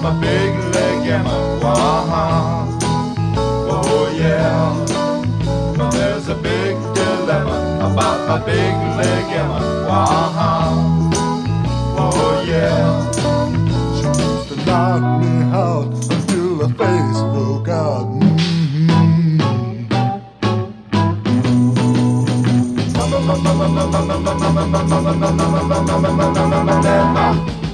my big leg and my wow. Oh yeah, there's a big dilemma about my big leg and my wow. Oh yeah, she used to knock me out until her face broke out. Mm-hmm.